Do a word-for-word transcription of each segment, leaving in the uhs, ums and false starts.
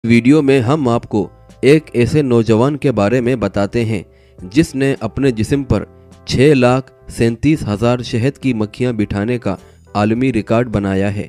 Video में हम आपको एक ऐसे नौजवान के बारे में बताते हैं जिसने अपने जिस्म पर छः लाख सैंतीस हजार शहद की मक्खियां बिठाने का आलमी रिकॉर्ड बनाया है।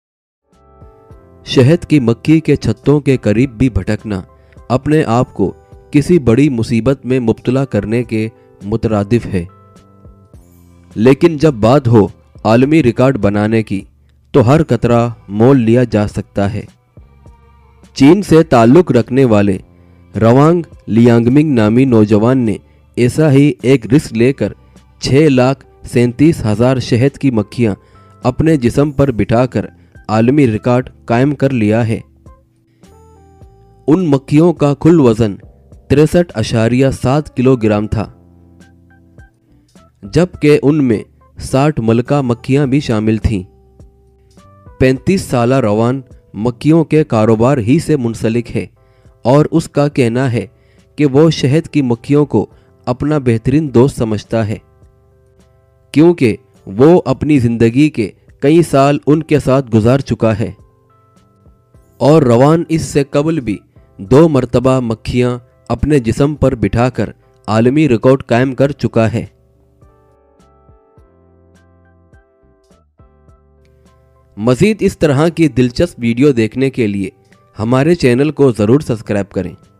शहद की मक्खी के छत्तों के करीब भी भटकना अपने आप को किसी बड़ी मुसीबत में मुब्तला करने के मुतरादिफ है, लेकिन जब बात हो आलमी रिकॉर्ड बनाने की तो हर कतरा मोल लिया जा सकता है। चीन से ताल्लुक़ रखने वाले रवांग लियांगमिंग नामी नौजवान ने ऐसा ही एक रिस्क लेकर छः लाख सैंतीस हजार शहद की मक्खियाँ अपने जिस्म पर बिठाकर आलमी रिकॉर्ड कायम कर लिया है। उन मक्खियों का कुल वज़न तिरसठ अशारिया सात किलोग्राम था, जबकि उनमें साठ मलका मक्खियाँ भी शामिल थीं। पैंतीस साला रवान मक्खियों के कारोबार ही से मुंसलिक है और उसका कहना है कि वो शहद की मक्खियों को अपना बेहतरीन दोस्त समझता है, क्योंकि वो अपनी ज़िंदगी के कई साल उनके साथ गुजार चुका है और रवान इससे कबल भी दो मरतबा मक्खियाँ अपने जिस्म पर बिठाकर आलमी रिकॉर्ड कायम कर चुका है। मज़ीद इस तरह की दिलचस्प वीडियो देखने के लिए हमारे चैनल को ज़रूर सब्सक्राइब करें।